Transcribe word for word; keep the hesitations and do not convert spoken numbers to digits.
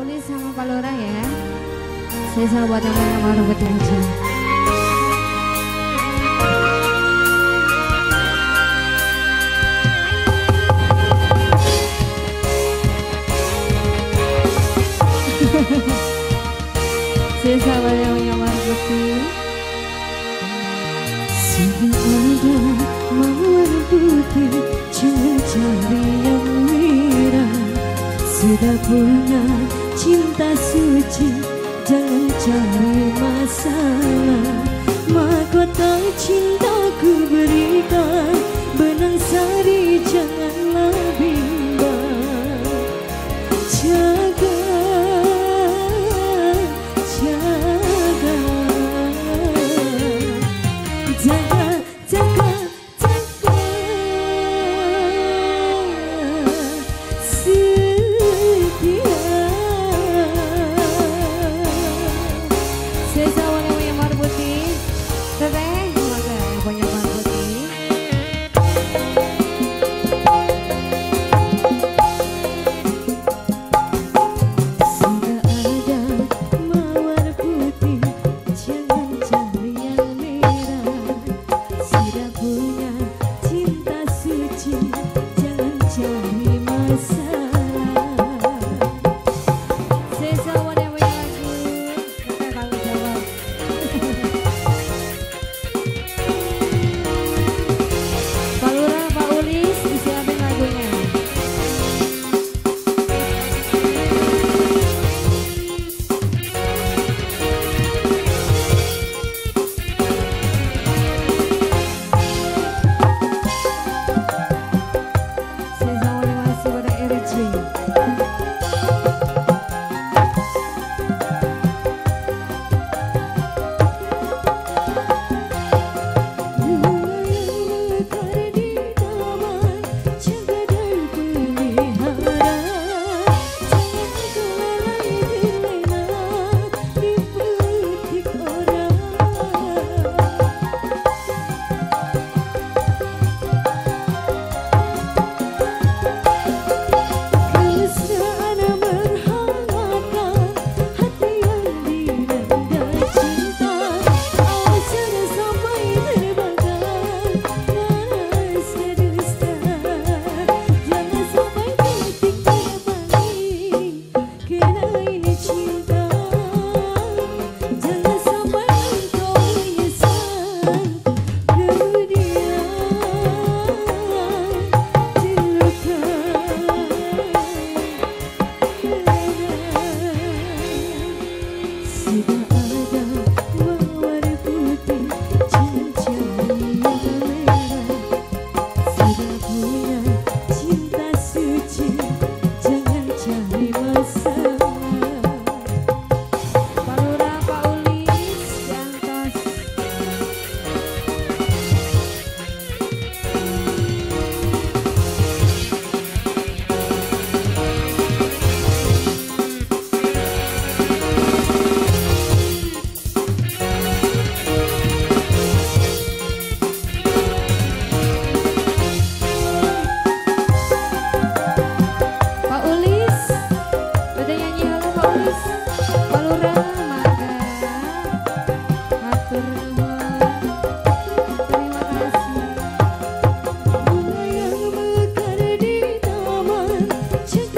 Uli sama Pak Lurah ya. Saya buat yang punya baru betul aja. Saya buat yang punya baru betul. Sudah ada mawar putih, jangan cari yang merah. Sudah punya cinta suci, jangan cari masalah. Mahkota cintaku berikan, benang sari janganlah bimbang. Jaga, jaga, jaga, jaga, jaga. Saya sama yang punya mawar putih, teteh, maka yang punya mawar putih. Sudah ada mawar putih, jangan cari yang merah. Sudah punya cinta suci, jangan cari masalah. Saya sama yang punya lagu, teteh kalau jawab. Pak Lurah, Pak Ulis, disiapin lagunya. Saya sama yang masih pada R J. Sudah ada mawar putih, jangan cari yang merah. Sudah punya cinta suci, jangan cari masalah. Pak Lurah, Pak Ulis, Yantos. Pak Ulis, udah nyanyi halo Pak Ulis. Pak Lurah, mangga. Matur nuwun. Terima kasih. Bunga yang mekar di taman,